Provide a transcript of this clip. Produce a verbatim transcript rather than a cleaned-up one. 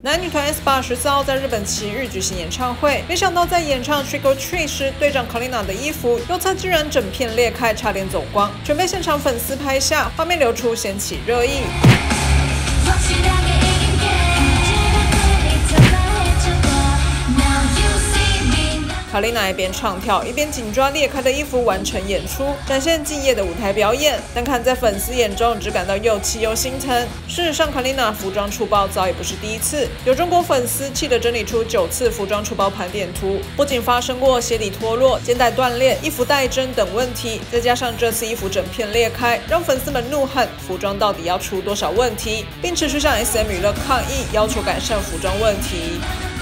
男女团 S 八十四号在日本埼玉举行演唱会，没想到在演唱《Trick or Treat》时，队长 Kalina 的衣服右侧居然整片裂开，差点走光，全被现场粉丝拍下，画面流出掀起热议。卡丽娜一边唱跳，一边紧抓裂开的衣服完成演出，展现敬业的舞台表演。但看在粉丝眼中，只感到又气又心疼。事实上，卡丽娜服装出包早已不是第一次，有中国粉丝气得整理出九次服装出包盘点图，不仅发生过鞋底脱落、肩带断裂、衣服带针等问题，再加上这次衣服整片裂开，让粉丝们怒恨服装到底要出多少问题，并持续向 S M 娱乐抗议，要求改善服装问题。